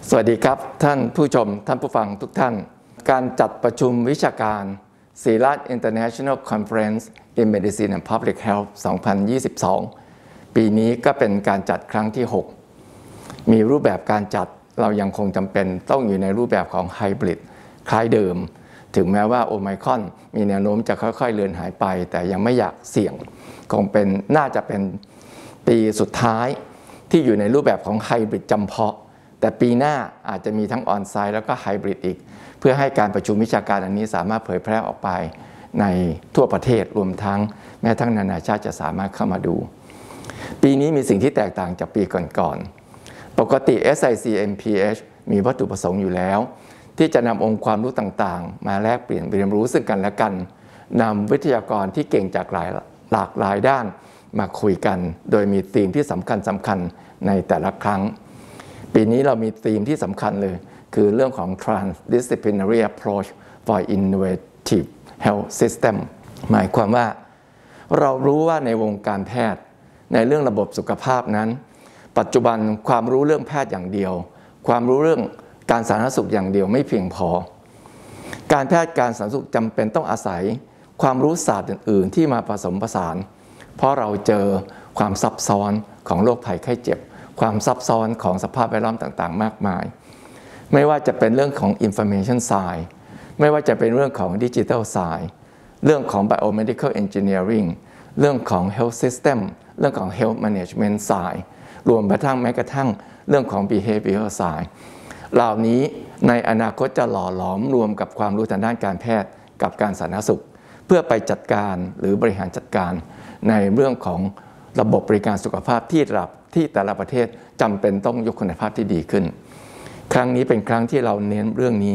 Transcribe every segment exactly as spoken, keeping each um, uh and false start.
สวัสดีครับท่านผู้ชมท่านผู้ฟังทุกท่านการจัดประชุมวิชาการศิริราช International Conference in Medicine and Public Health สองพันยี่สิบสอง ปีนี้ก็เป็นการจัดครั้งที่ หก มีรูปแบบการจัดเรายังคงจำเป็นต้องอยู่ในรูปแบบของไฮบริดคล้ายเดิมถึงแม้ว่าโอไมครอนมีแนวโน้มจะค่อยๆเลือนหายไปแต่ยังไม่อยากเสี่ยงคงเป็นน่าจะเป็นปีสุดท้ายที่อยู่ในรูปแบบของไฮบริดจำเพาะแต่ปีหน้าอาจจะมีทั้งออนไซต์แล้วก็ไฮบริดอีกเพื่อให้การประชุมวิชาการอันนี้สามารถเผยแพร่ออกไปในทั่วประเทศรวมทั้งแม้ทั้งนานาชาติจะสามารถเข้ามาดูปีนี้มีสิ่งที่แตกต่างจากปีก่อนๆปกติ เอส ไอ ซี เอ็ม พี เอช มีวัตถุประสงค์อยู่แล้วที่จะนำองค์ความรู้ต่างๆมาแลกเปลี่ยนเรียนรู้ซึ่งกันและกันนำวิทยากรที่เก่งจากหลายหลากหลายด้านมาคุยกันโดยมีธีมที่สำคัญสำคัญในแต่ละครั้งปีนี้เรามีธีมที่สำคัญเลยคือเรื่องของ Transdisciplinary Approach for Innovative Health System หมายความว่าเรารู้ว่าในวงการแพทย์ในเรื่องระบบสุขภาพนั้นปัจจุบันความรู้เรื่องแพทย์อย่างเดียวความรู้เรื่องการสาธารณสุขอย่างเดียวไม่เพียงพอการแพทย์การสาธารณสุขจำเป็นต้องอาศัยความรู้ศาสตร์อื่นๆที่มาผสมผสานเพราะเราเจอความซับซ้อนของโรคภัยไข้เจ็บความซับซ้อนของสภาพแวดล้อมต่างๆมากมายไม่ว่าจะเป็นเรื่องของ Information Science ไม่ว่าจะเป็นเรื่องของ Digital Science เรื่องของ Biomedical Engineering เรื่องของ Health System เรื่องของ Health Management Science รวมกระทั่งแม้กระทั่งเรื่องของ Behavioral Science เหล่านี้ในอนาคตจะหล่อหลอมรวมกับความรู้ทางด้านการแพทย์กับการสาธารณสุขเพื่อไปจัดการหรือบริหารจัดการในเรื่องของระบบบริการสุขภาพที่ระดับที่แต่ละประเทศจำเป็นต้องยกคุณภาพที่ดีขึ้นครั้งนี้เป็นครั้งที่เราเน้นเรื่องนี้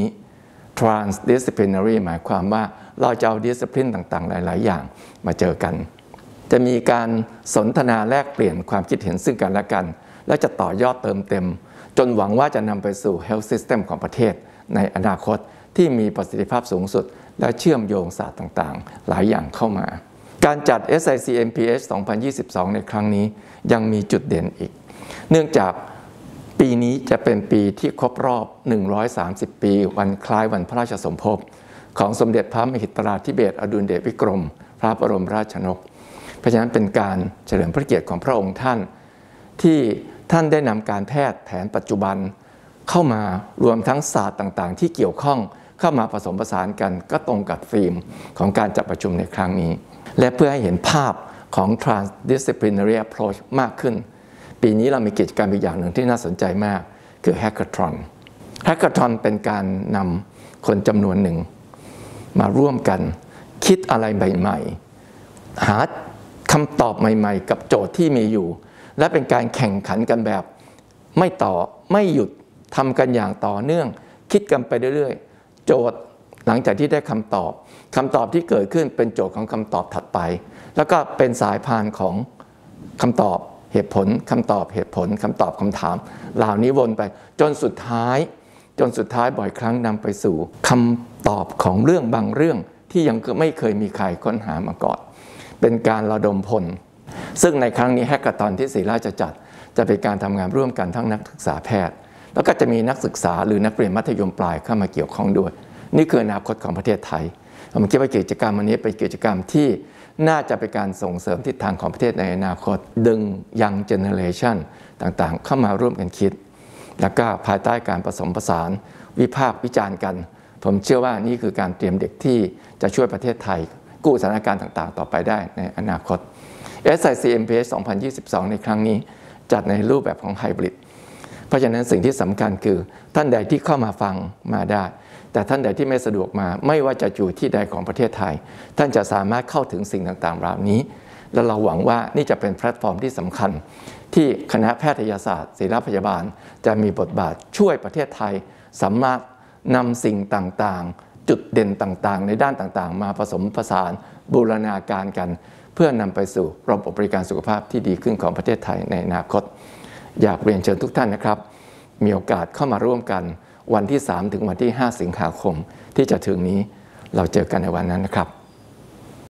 transdisciplinary หมายความว่าเราจะเอา discipline ต่างๆหลายๆอย่างมาเจอกันจะมีการสนทนาแลกเปลี่ยนความคิดเห็นซึ่งกันและกันและจะต่อยอดเติมเต็มจนหวังว่าจะนำไปสู่ health system ของประเทศในอนาคตที่มีประสิทธิภาพสูงสุดและเชื่อมโยงศาสตร์ต่างๆหลายอย่างเข้ามาการจัด เอส ไอ ซี เอ็ม พี เอช สองพันยี่สิบสอง ในครั้งนี้ยังมีจุดเด่นอีกเนื่องจากปีนี้จะเป็นปีที่ครบรอบหนึ่งร้อยสามสิบปีวันคล้ายวันพระราชสมภพของสมเด็จพระมหิดลธิเบศรอดุลเดชวิกรมพระบรมราชชนกเพราะฉะนั้นเป็นการเฉลิมพระเกียรติของพระองค์ท่านที่ท่านได้นำการแพทย์แผนปัจจุบันเข้ามารวมทั้งศาสตร์ต่างๆที่เกี่ยวข้องเข้ามาผสมผสานกันก็ตรงกับธีมของการจัดประชุมในครั้งนี้และเพื่อให้เห็นภาพของ transdisciplinary approach มากขึ้นปีนี้เรามีกิจกรรมอีกอย่างหนึ่งที่น่าสนใจมากคือ hackathon hackathon เป็นการนำคนจำนวนหนึ่งมาร่วมกันคิดอะไรใหม่ๆหาคำตอบใหม่ๆกับโจทย์ที่มีอยู่และเป็นการแข่งขันกันแบบไม่ต่อไม่หยุดทำกันอย่างต่อเนื่องคิดกันไปเรื่อยๆโจทย์หลังจากที่ได้คำตอบคำตอบที่เกิดขึ้นเป็นโจทย์ของคำตอบถัดไปแล้วก็เป็นสายพานของคำตอบเหตุผลคำตอบเหตุผลคำตอบคำถามเหล่านี้วนไปจนสุดท้ายจนสุดท้ายบ่อยครั้งนำไปสู่คำตอบของเรื่องบางเรื่องที่ยังไม่เคยมีใครค้นหามาก่อนเป็นการระดมพลซึ่งในครั้งนี้แฮกเกอร์ธอนที่ศิริราชจะจัดจะเป็นการทำงานร่วมกันทั้งนักศึกษาแพทย์แล้วก็จะมีนักศึกษาหรือนักเรียนมัธยมปลายเข้ามาเกี่ยวข้องด้วยนี่คืออนาคตของประเทศไทยผมคิดว่ากิจกรรมวันนี้เป็นกิจกรรมที่น่าจะเป็นการส่งเสริมทิศทางของประเทศในอนาคตดึงยังเจเนอเรชันต่างๆเข้ามาร่วมกันคิดแล้วก็ภายใต้การผสมผสานวิพากษ์วิจารณ์กันผมเชื่อว่านี่คือการเตรียมเด็กที่จะช่วยประเทศไทยกู้สถานการณ์ต่างๆต่อไปได้ในอนาคต เอส ไอ ซี เอ็ม พี เอช สองพันยี่สิบสอง ในครั้งนี้จัดในรูปแบบของไฮบริดเพราะฉะนั้นสิ่งที่สำคัญคือท่านใดที่เข้ามาฟังมาได้แต่ท่านใดที่ไม่สะดวกมาไม่ว่าจะอยู่ที่ใดของประเทศไทยท่านจะสามารถเข้าถึงสิ่งต่างๆเหล่านี้และเราหวังว่านี่จะเป็นแพลตฟอร์มที่สำคัญที่คณะแพทยศาสตร์ศิริราชพยาบาลจะมีบทบาทช่วยประเทศไทยสามารถนำสิ่งต่างๆจุดเด่นต่างๆในด้านต่างๆมาผสมผสานบูรณาการกันเพื่อนำไปสู่ระบบบริการสุขภาพที่ดีขึ้นของประเทศไทยในอนาคตอยากเรียนเชิญทุกท่านนะครับมีโอกาสเข้ามาร่วมกันวันที่สามถึงวันที่ห้าสิงหาคมที่จะถึงนี้เราเจอกันในวันนั้นนะครับ